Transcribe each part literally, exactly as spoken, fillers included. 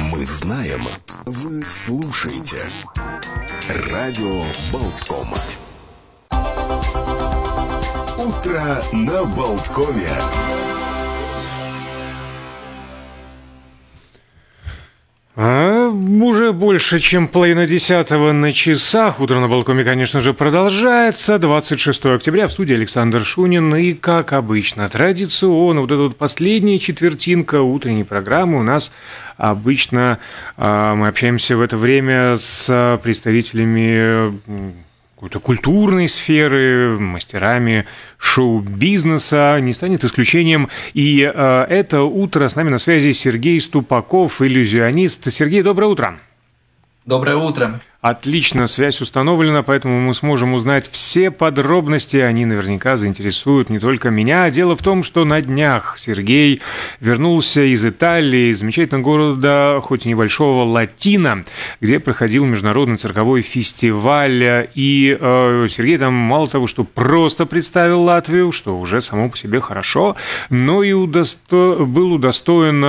Мы знаем, вы слушаете. Радио Болтком. Утро на Болткове. А, уже больше, чем половина десятого на часах. Утро на Болткоме, конечно же, продолжается. двадцать шестого октября в студии Александр Шунин. И, как обычно, традиционно, вот эта вот последняя четвертинка утренней программы у нас обычно а, мы общаемся в это время с представителями какой-то культурной сферы, мастерами шоу-бизнеса, не станет исключением. И э, это утро с нами на связи Сергей Ступаков, иллюзионист. Сергей, доброе утро. Доброе утро. Отлично, связь установлена, поэтому мы сможем узнать все подробности. Они наверняка заинтересуют не только меня. Дело в том, что на днях Сергей вернулся из Италии, из замечательного города, хоть и небольшого, Латино, где проходил международный цирковой фестиваль. И э, Сергей там мало того, что просто представил Латвию, что уже само по себе хорошо, но и удосто... был удостоен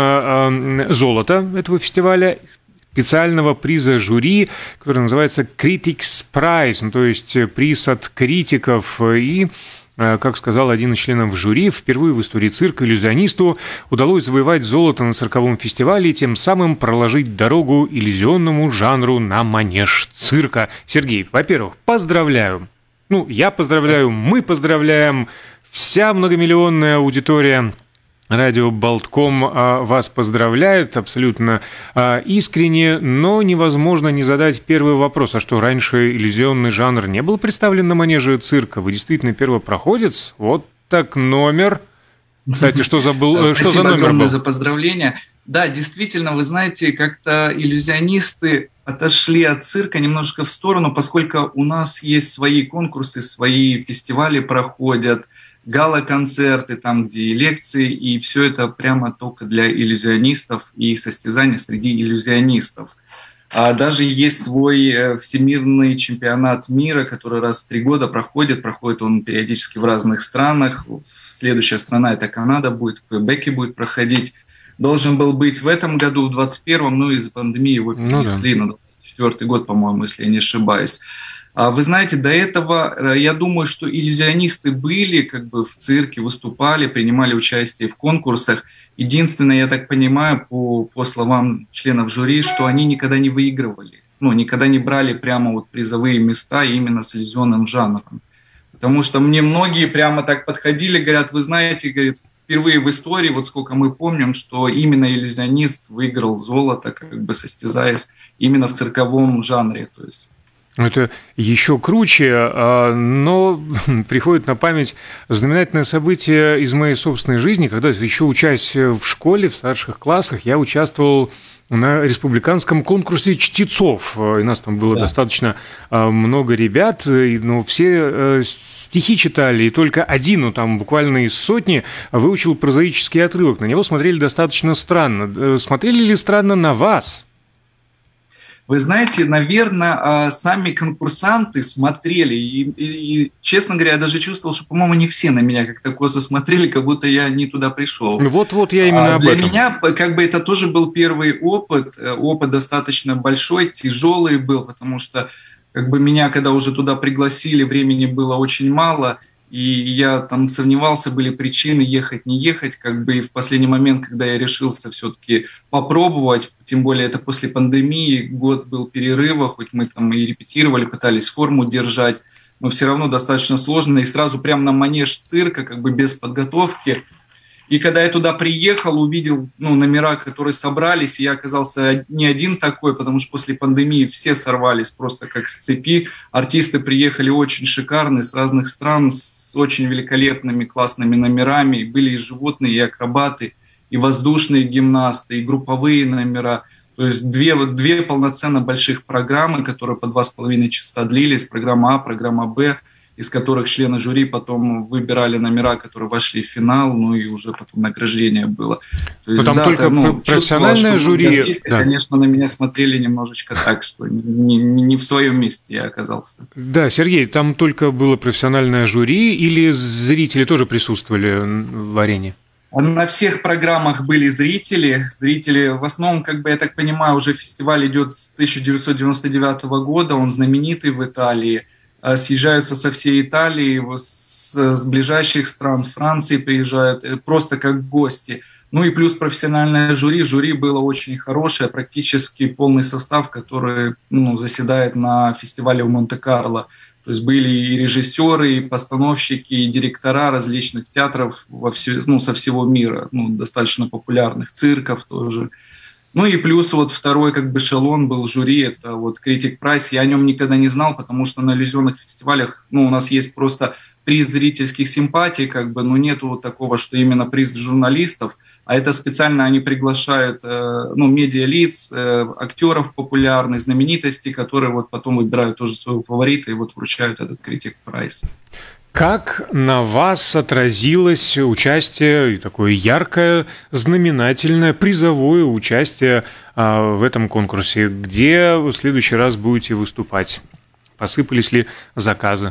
э, золота этого фестиваля, специального приза жюри, который называется Critics Prize, ну, то есть приз от критиков. И, как сказал один из членов жюри, впервые в истории цирка иллюзионисту удалось завоевать золото на цирковом фестивале и тем самым проложить дорогу иллюзионному жанру на манеж цирка. Сергей, во-первых, поздравляю. Ну, я поздравляю, мы поздравляем, вся многомиллионная аудитория Радио Болтком вас поздравляет абсолютно искренне, но невозможно не задать первый вопрос. А что, раньше иллюзионный жанр не был представлен на манеже цирка? Вы действительно первопроходец? Вот так номер. Кстати, что за, был, что за номер был? За поздравления. Да, действительно, вы знаете, как-то иллюзионисты отошли от цирка немножко в сторону, поскольку у нас есть свои конкурсы, свои фестивали проходят, гала-концерты, там, где и лекции, и все это прямо только для иллюзионистов и состязания среди иллюзионистов. А даже есть свой всемирный чемпионат мира, который раз в три года проходит, проходит он периодически в разных странах. Следующая страна – это Канада, будет в Квебеке будет проходить. Должен был быть в этом году, в двадцать первом, но из-за пандемии его перенесли ну, да. на двадцать четвёртый год, по-моему, если я не ошибаюсь. Вы знаете, до этого, я думаю, что иллюзионисты были как бы в цирке, выступали, принимали участие в конкурсах. Единственное, я так понимаю, по, по словам членов жюри, что они никогда не выигрывали, ну, никогда не брали прямо вот призовые места именно с иллюзионным жанром. Потому что мне многие прямо так подходили, говорят, вы знаете, говорит, впервые в истории, вот сколько мы помним, что именно иллюзионист выиграл золото, как бы состязаясь именно в цирковом жанре, то есть. Это еще круче, но приходит на память знаменательное событие из моей собственной жизни, когда еще учась в школе, в старших классах, я участвовал на республиканском конкурсе чтецов. И нас там было да. достаточно много ребят, но все стихи читали, и только один, ну там буквально из сотни, выучил прозаический отрывок. На него смотрели достаточно странно. Смотрели ли странно на вас? Вы знаете, наверное, сами конкурсанты смотрели, и, и, и, честно говоря, я даже чувствовал, что, по-моему, не все на меня как-то косо смотрели, как будто я не туда пришел. Вот-вот я именно а об для этом. Для меня, как бы, это тоже был первый опыт, опыт достаточно большой, тяжелый был, потому что, как бы, меня, когда уже туда пригласили, времени было очень мало, и я там сомневался, были причины ехать, не ехать, как бы и в последний момент, когда я решился все-таки попробовать, тем более это после пандемии, год был перерыва, хоть мы там и репетировали, пытались форму держать, но все равно достаточно сложно, и сразу прямо на манеж цирка, как бы без подготовки. И когда я туда приехал, увидел ну, номера, которые собрались, и я оказался не один такой, потому что после пандемии все сорвались просто как с цепи. Артисты приехали очень шикарные, с разных стран, с очень великолепными, классными номерами. Были и животные, и акробаты, и воздушные гимнасты, и групповые номера. То есть две, две полноценно больших программы, которые по два с половиной часа длились. Программа А, программа Б, из которых члены жюри потом выбирали номера, которые вошли в финал, ну и уже потом награждение было. То есть, там да, только ну, профессиональное жюри. Артисты, да. конечно, на меня смотрели немножечко так, что не, не, не в своем месте я оказался. Да, Сергей, там только было профессиональное жюри или зрители тоже присутствовали в арене? На всех программах были зрители. Зрители, в основном, как бы, я так понимаю, уже фестиваль идет с тысяча девятьсот девяносто девятого года, он знаменитый в Италии. Съезжаются со всей Италии, с, с ближайших стран, с Франции приезжают, просто как гости. Ну и плюс профессиональное жюри. Жюри было очень хорошее, практически полный состав, который, ну, заседает на фестивале в Монте-Карло. То есть были и режиссеры, и постановщики, и директора различных театров во все, ну, со всего мира, ну, достаточно популярных, цирков тоже. Ну и плюс вот второй как бы эшелон был жюри, это вот Critic Prize. Я о нем никогда не знал, потому что на иллюзионных фестивалях, ну, у нас есть просто приз зрительских симпатий, как бы, но нету вот такого, что именно приз журналистов, а это специально они приглашают, э, ну, медиалиц, э, актеров популярных, знаменитостей, которые вот потом выбирают тоже своего фаворита и вот вручают этот Critic Prize. Как на вас отразилось участие, и такое яркое, знаменательное, призовое участие а, в этом конкурсе? Где в следующий раз будете выступать? Посыпались ли заказы?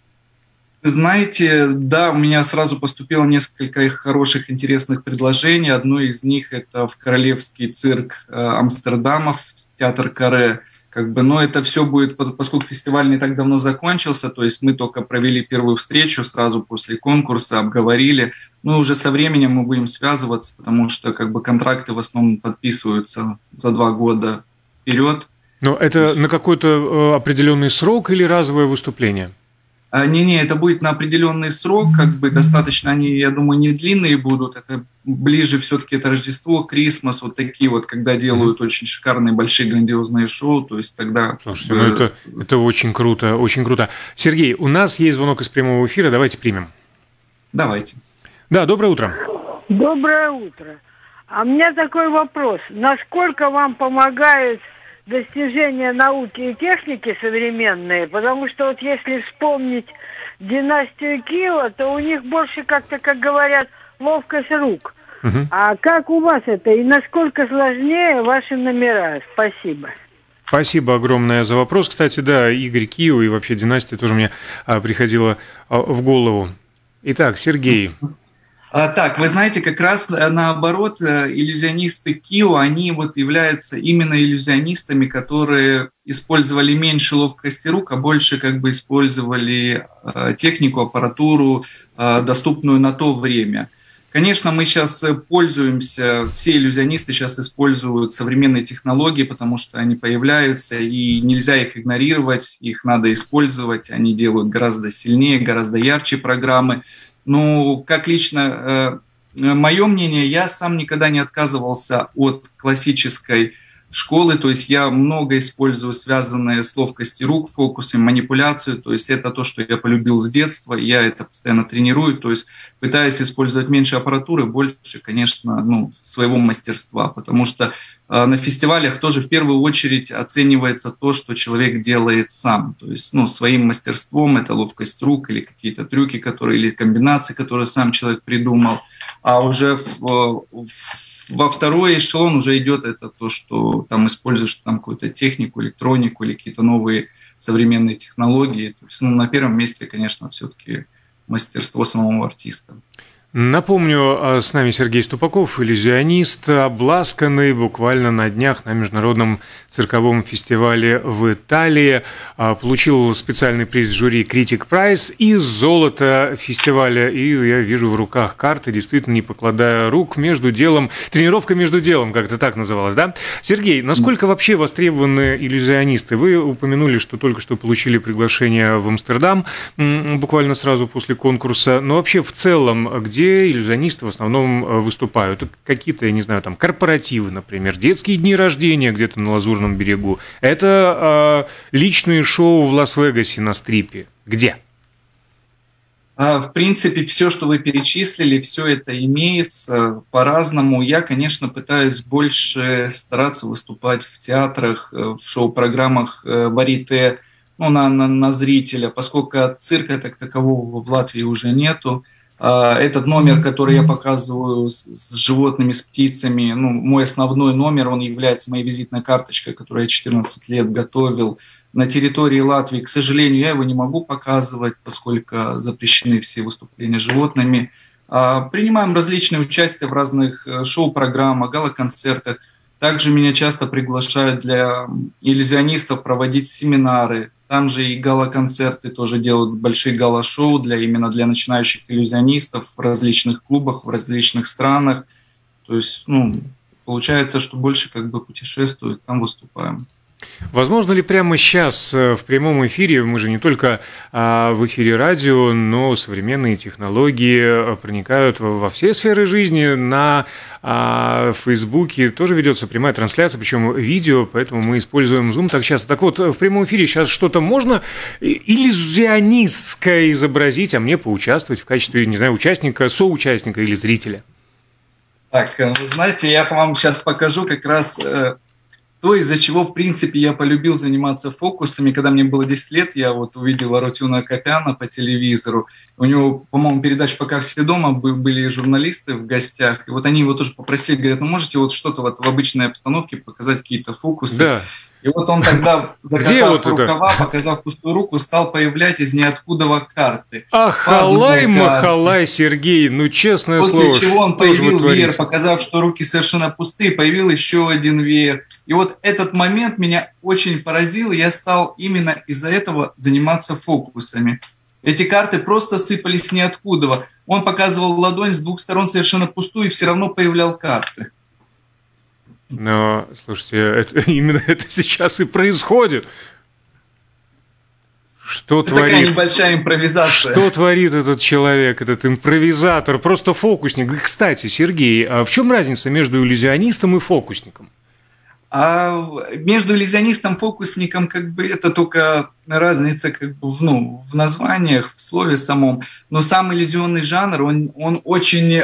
Знаете, да, у меня сразу поступило несколько хороших, интересных предложений. Одно из них – это в Королевский цирк э, Амстердама, в театр Каре. Как бы, но это все будет, поскольку фестиваль не так давно закончился, то есть мы только провели первую встречу сразу после конкурса, обговорили. Ну, уже со временем мы будем связываться, потому что как бы контракты в основном подписываются за два года вперед. Но это есть... на какой-то определенный срок или разовое выступление? Не-не, это будет на определенный срок, как бы достаточно они, я думаю, не длинные будут. Это ближе все-таки это Рождество, Крисмас, вот такие вот, когда делают очень шикарные, большие, грандиозные шоу, то есть тогда... Слушайте, ну это, это очень круто, очень круто. Сергей, у нас есть звонок из прямого эфира, давайте примем. Давайте. Да, доброе утро. Доброе утро. А у меня такой вопрос. Насколько вам помогает достижения науки и техники современные, потому что вот если вспомнить династию Киева, то у них больше как-то, как говорят, ловкость рук. Угу. А как у вас это и насколько сложнее ваши номера? Спасибо. Спасибо огромное за вопрос. Кстати, да, Игорь Киев и вообще династия тоже мне а, приходила а, в голову. Итак, Сергей. А, так, вы знаете, как раз наоборот, иллюзионисты Кио, они вот являются именно иллюзионистами, которые использовали меньше ловкости рук, а больше как бы использовали а, технику, аппаратуру, а, доступную на то время. Конечно, мы сейчас пользуемся, все иллюзионисты сейчас используют современные технологии, потому что они появляются, и нельзя их игнорировать, их надо использовать, они делают гораздо сильнее, гораздо ярче программы. Ну, как лично э, мое мнение, я сам никогда не отказывался от классической школы, то есть я много использую связанные с ловкостью рук, фокусом, манипуляцию, то есть это то, что я полюбил с детства, я это постоянно тренирую, то есть пытаюсь использовать меньше аппаратуры, больше, конечно, ну, своего мастерства, потому что э, на фестивалях тоже в первую очередь оценивается то, что человек делает сам, то есть, ну, своим мастерством, это ловкость рук или какие-то трюки, которые, или комбинации, которые сам человек придумал, а уже в, в во второй эшелон уже идет это то, что там используешь там какую-то технику, электронику или какие-то новые современные технологии. То есть, ну, на первом месте, конечно, все-таки мастерство самого артиста. Напомню, с нами Сергей Ступаков, иллюзионист, обласканный буквально на днях на международном цирковом фестивале в Италии. Получил специальный приз жюри Critic Prize и золото фестиваля. И я вижу в руках карты, действительно не покладая рук, между делом, тренировка между делом, как-то так называлось, да? Сергей, насколько вообще востребованы иллюзионисты? Вы упомянули, что только что получили приглашение в Амстердам, буквально сразу после конкурса. Но вообще в целом, где где иллюзионисты в основном выступают? Какие-то, я не знаю, там корпоративы, например, детские дни рождения где-то на Лазурном берегу. Это э, личные шоу в Лас-Вегасе на стрипе. Где? В принципе, все, что вы перечислили, все это имеется по-разному. Я, конечно, пытаюсь больше стараться выступать в театрах, в шоу-программах варьете, ну, на, на, на зрителя, поскольку цирка так такового в Латвии уже нету. Этот номер, который я показываю с, с животными, с птицами, ну, мой основной номер, он является моей визитной карточкой, которую я четырнадцать лет готовил. На территории Латвии, к сожалению, я его не могу показывать, поскольку запрещены все выступления с животными. Принимаем различные участия в разных шоу-программах, гала-концертах. Также меня часто приглашают для иллюзионистов проводить семинары. Там же и гала-концерты тоже делают большие гала-шоу для, именно для начинающих иллюзионистов в различных клубах, в различных странах. То есть, ну, получается, что больше как бы путешествуют, там выступаем. Возможно ли прямо сейчас в прямом эфире, мы же не только в эфире радио, но современные технологии проникают во все сферы жизни, на Фейсбуке тоже ведется прямая трансляция, причем видео, поэтому мы используем Zoom так часто. Так вот, в прямом эфире сейчас что-то можно иллюзионистское изобразить, а мне поучаствовать в качестве, не знаю, участника, соучастника или зрителя? Так, вы знаете, я вам сейчас покажу как раз... То, из-за чего, в принципе, я полюбил заниматься фокусами. Когда мне было десять лет, я вот увидел Арутюна Акопяна по телевизору. У него, по-моему, передача «Пока все дома» были журналисты в гостях. И вот они его тоже попросили, говорят, ну можете вот что-то вот в обычной обстановке показать, какие-то фокусы. Да. И вот он тогда, закатав рукава, показав пустую руку, стал появлять из ниоткуда карты. Ахалай, махалай, Сергей, ну честное После слово. После чего он появил веер, показав, что руки совершенно пустые, появил еще один веер. И вот этот момент меня очень поразил, и я стал именно из-за этого заниматься фокусами. Эти карты просто сыпались ниоткуда. Он показывал ладонь с двух сторон совершенно пустую, и все равно появлял карты. Но, слушайте, это, именно это сейчас и происходит. Что это творит? Такая небольшая импровизация. Что творит этот человек, этот импровизатор, просто фокусник? Кстати, Сергей, а в чем разница между иллюзионистом и фокусником? А между иллюзионистом и фокусником как бы это только разница как бы в, ну, в названиях, в слове самом. Но сам иллюзионный жанр, он, он очень...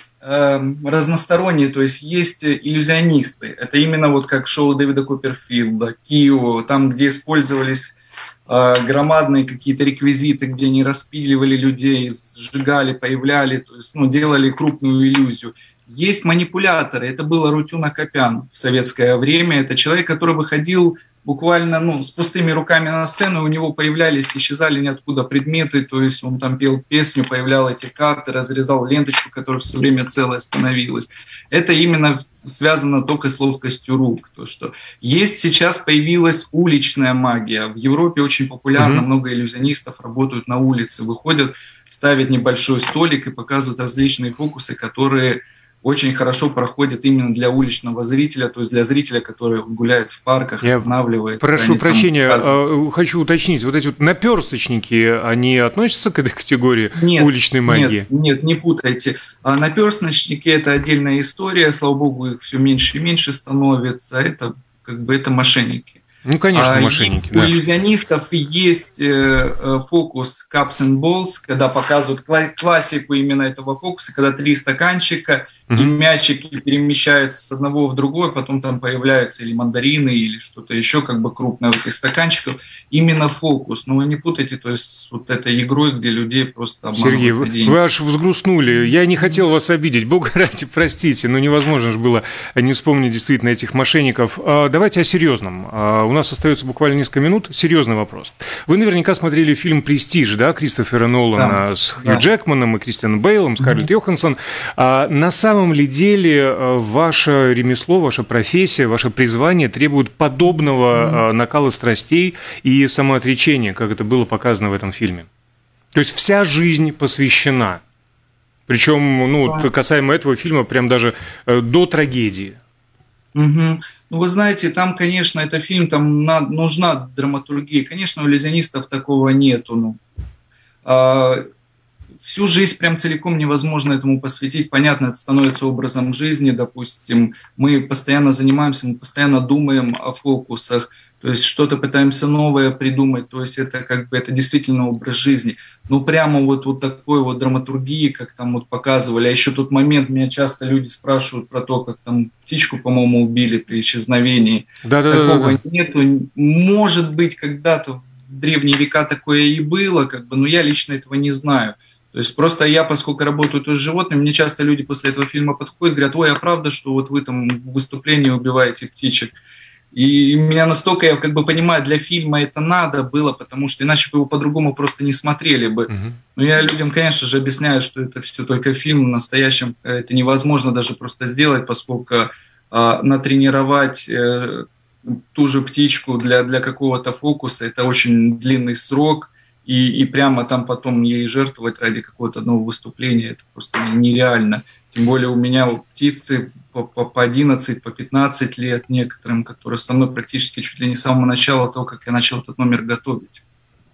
разносторонние, то есть есть иллюзионисты. Это именно вот как шоу Дэвида Копперфилда, Кио, там, где использовались э, громадные какие-то реквизиты, где они распиливали людей, сжигали, появляли, то есть, ну, делали крупную иллюзию. Есть манипуляторы. Это был Арутюн Акопян в советское время. Это человек, который выходил буквально ну, с пустыми руками на сцену, у него появлялись, исчезали ниоткуда предметы, то есть он там пел песню, появлял эти карты, разрезал ленточку, которая все время целая становилась. Это именно связано только с ловкостью рук. То, что есть сейчас появилась уличная магия. В Европе очень популярно, mm-hmm. много иллюзионистов работают на улице, выходят, ставят небольшой столик и показывают различные фокусы, которые... очень хорошо проходят именно для уличного зрителя, то есть для зрителя, который гуляет в парках, Я останавливает. Прошу прощения, там... хочу уточнить, вот эти вот наперсточники, они относятся к этой категории нет, уличной магии? Нет, нет, не путайте. А наперсточники – это отдельная история, слава богу, их все меньше и меньше становится, это как бы это мошенники. Ну, конечно, а мошенники, есть, да. У иллюзионистов есть э, фокус Cups and Balls, когда показывают кла- классику именно этого фокуса, когда три стаканчика uh-huh. и мячики перемещаются с одного в другой, потом там появляются или мандарины, или что-то еще как бы крупное в этих стаканчиках. Именно фокус. Но вы не путайте, то есть с вот этой игрой, где людей просто обманывают. Сергей, вы, вы аж взгрустнули. Я не хотел вас обидеть. Бога ради, простите, но невозможно же было не вспомнить действительно этих мошенников. А, давайте о серьезном. А, у нас остается буквально несколько минут. Серьезный вопрос. Вы наверняка смотрели фильм «Престиж», да, Кристофера Нолана, да, с Хью да. Джекманом и Кристианом Бейлом, Скарлетт mm-hmm. Йоханссон. А на самом ли деле ваше ремесло, ваша профессия, ваше призвание требует подобного mm-hmm. накала страстей и самоотречения, как это было показано в этом фильме? То есть вся жизнь посвящена. Причем, ну, да. касаемо этого фильма, прям даже до трагедии. Угу. Ну, вы знаете, там, конечно, это фильм, там на, нужна драматургия. Конечно, у иллюзионистов такого нету. Ну. А, всю жизнь прям целиком невозможно этому посвятить. Понятно, это становится образом жизни. Допустим, мы постоянно занимаемся, мы постоянно думаем о фокусах. То есть что-то пытаемся новое придумать. То есть это как бы это действительно образ жизни. Но прямо вот, вот такой вот драматургии, как там вот показывали. А еще тот момент, меня часто люди спрашивают про то, как там птичку, по-моему, убили при исчезновении. Да, да, Такого да, да. нету. Может быть, когда-то в древние века такое и было, как бы, но я лично этого не знаю. То есть просто я, поскольку работаю тоже с животными, мне часто люди после этого фильма подходят, говорят: ой, а правда, что вот вы там в выступлении убиваете птичек? И меня настолько, я как бы понимаю, для фильма это надо было, потому что иначе бы его по-другому просто не смотрели бы. Uh-huh. Но я людям, конечно же, объясняю, что это все только фильм, в настоящем это невозможно даже просто сделать, поскольку э, натренировать э, ту же птичку для, для какого-то фокуса, это очень длинный срок, и, и прямо там потом ей жертвовать ради какого-то одного выступления, это просто нереально. Тем более у меня птицы по, по, по одиннадцать, по пятнадцать лет некоторым, которые со мной практически чуть ли не с самого начала того, как я начал этот номер готовить.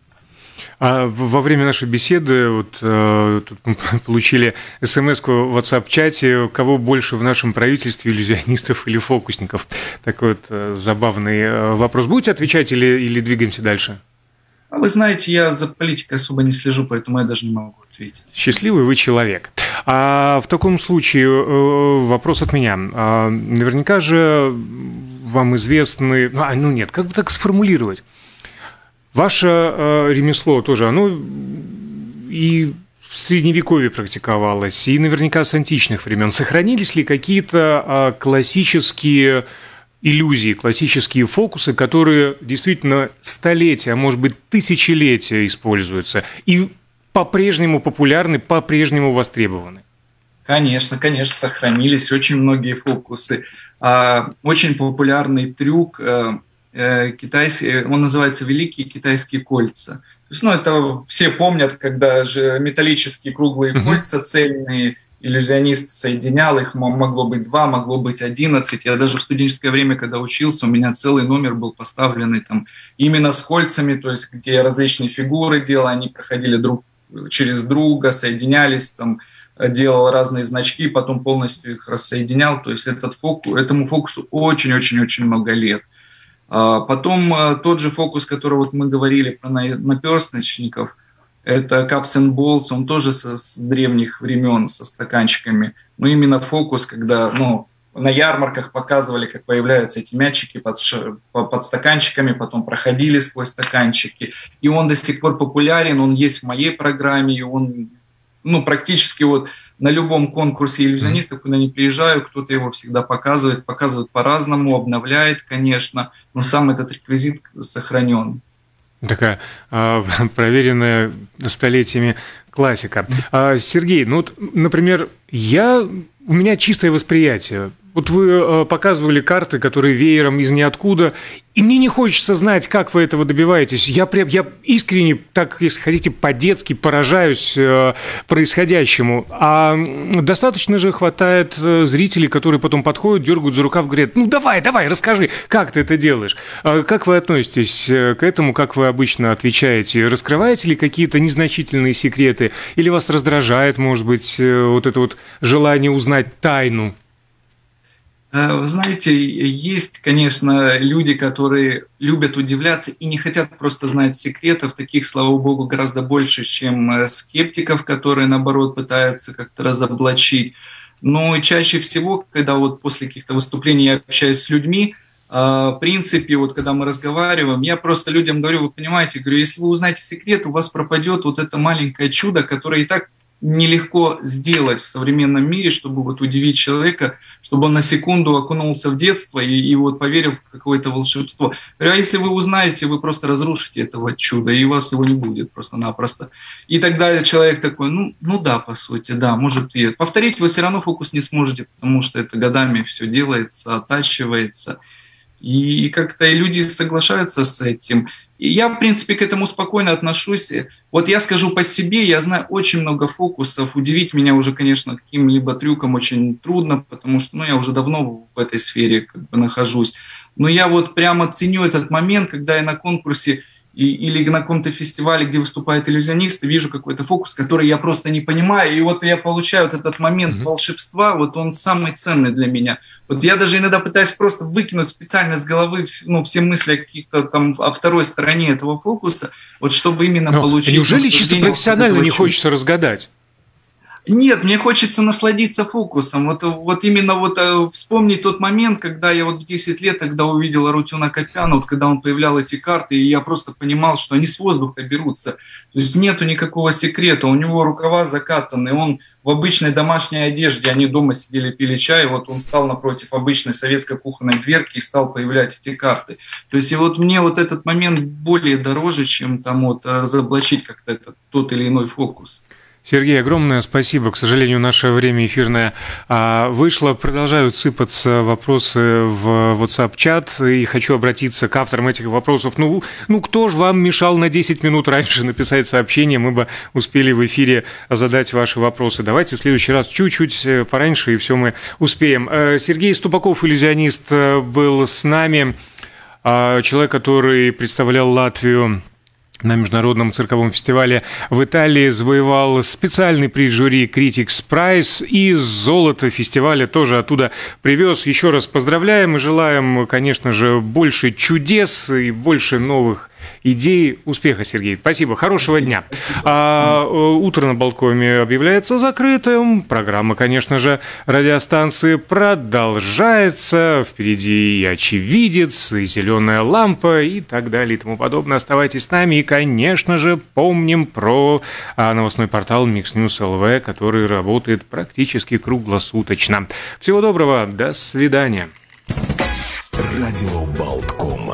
А во время нашей беседы вот, э, тут мы получили смс-ку в WhatsApp-чате, кого больше в нашем правительстве, иллюзионистов или фокусников? Такой вот э, забавный вопрос. Будете отвечать или, или двигаемся дальше? А вы знаете, я за политикой особо не слежу, поэтому я даже не могу ответить. Счастливый вы человек. А в таком случае вопрос от меня. А наверняка же вам известны... А, ну нет, как бы так сформулировать? Ваше э, ремесло тоже, оно и в Средневековье практиковалось, и наверняка с античных времен. Сохранились ли какие-то э, классические иллюзии, классические фокусы, которые действительно столетия, а может быть тысячелетия используются и по-прежнему популярны, по-прежнему востребованы? Конечно, конечно, сохранились очень многие фокусы. Очень популярный трюк китайский, он называется «Великие китайские кольца». То есть, ну, это все помнят, когда же металлические круглые uh-huh. кольца цельные, иллюзионист соединял, их могло быть два, могло быть одиннадцать. Я даже в студенческое время, когда учился, у меня целый номер был поставленный там именно с кольцами, то есть где я различные фигуры делал, они проходили друг через друга, соединялись, там, делал разные значки, потом полностью их рассоединял. То есть этот фокус, этому фокусу очень-очень-очень много лет. Потом тот же фокус, который вот мы говорили про наперсточников, это Cups and Balls, он тоже со, с древних времен, со стаканчиками. Но именно фокус, когда ну, на ярмарках показывали, как появляются эти мячики под, под стаканчиками, потом проходили сквозь стаканчики. И он до сих пор популярен, он есть в моей программе, и он ну, практически вот на любом конкурсе иллюзионистов, куда я приезжаю, кто-то его всегда показывает, показывает по-разному, обновляет, конечно, но сам этот реквизит сохранен. Такая э, проверенная столетиями классика. А, Сергей, ну вот, например, я, у меня чистое восприятие. Вот вы э, показывали карты, которые веером из ниоткуда, и мне не хочется знать, как вы этого добиваетесь. Я, я искренне, так, если хотите, по-детски поражаюсь э, происходящему. А достаточно же хватает зрителей, которые потом подходят, дергают за рукав, говорят, ну давай, давай, расскажи, как ты это делаешь. А как вы относитесь к этому, как вы обычно отвечаете? Раскрываете ли какие-то незначительные секреты? Или вас раздражает, может быть, вот это вот желание узнать тайну? Вы знаете, есть, конечно, люди, которые любят удивляться и не хотят просто знать секретов. Таких, слава богу, гораздо больше, чем скептиков, которые, наоборот, пытаются как-то разоблачить. Но чаще всего, когда вот после каких-то выступлений я общаюсь с людьми, в принципе, вот когда мы разговариваем, я просто людям говорю, вы понимаете, говорю, если вы узнаете секрет, у вас пропадет вот это маленькое чудо, которое и так нелегко сделать в современном мире, чтобы вот удивить человека, чтобы он на секунду окунулся в детство и, и вот поверил в какое-то волшебство. А если вы узнаете, вы просто разрушите этого чуда, и у вас его не будет просто-напросто. И тогда человек такой, ну, ну да, по сути, да, может и повторить вы все равно фокус не сможете, потому что это годами все делается, оттачивается. И как-то и люди соглашаются с этим. И я, в принципе, к этому спокойно отношусь. Вот я скажу по себе, я знаю очень много фокусов. Удивить меня уже, конечно, каким-либо трюком очень трудно, потому что ну, я уже давно в этой сфере как бы нахожусь. Но я вот прямо ценю этот момент, когда я на конкурсе и, или на каком-то фестивале, где выступают иллюзионисты, вижу какой-то фокус, который я просто не понимаю, и вот я получаю вот этот момент mm-hmm. волшебства, вот он самый ценный для меня. Вот я даже иногда пытаюсь просто выкинуть специально с головы ну, все мысли о каких-то там о второй стороне этого фокуса, вот чтобы именно Но получить... Неужели чисто профессионально не хочется разгадать? Нет, мне хочется насладиться фокусом. Вот, вот именно вот э, вспомнить тот момент, когда я вот в десять лет тогда увидел Арутюна Копяна, вот когда он появлял эти карты, и я просто понимал, что они с воздуха берутся. То есть нету никакого секрета. У него рукава закатаны, он в обычной домашней одежде, они дома сидели, пили чай, вот он стал напротив обычной советской кухонной дверки и стал появлять эти карты. То есть и вот мне вот этот момент более дороже, чем там вот разоблачить как-то этот, тот или иной фокус. Сергей, огромное спасибо. К сожалению, наше время эфирное вышло. Продолжают сыпаться вопросы в WhatsApp-чат. И хочу обратиться к авторам этих вопросов. Ну, ну кто же вам мешал на десять минут раньше написать сообщение? Мы бы успели в эфире задать ваши вопросы. Давайте в следующий раз чуть-чуть пораньше, и все мы успеем. Сергей Ступаков, иллюзионист, был с нами. Человек, который представлял Латвию на международном цирковом фестивале в Италии, завоевал специальный приз жюри Critics Prize и золото фестиваля тоже оттуда привез. Еще раз поздравляем и желаем, конечно же, больше чудес и больше новых идей. Успеха, Сергей. Спасибо. Хорошего дня. А, утро на Болткоме объявляется закрытым. Программа, конечно же, радиостанции продолжается. Впереди и очевидец, и зеленая лампа, и так далее, и тому подобное. Оставайтесь с нами. И, конечно же, помним про новостной портал Микс Ньюс точка эл ви, который работает практически круглосуточно. Всего доброго. До свидания. Радио Болтком.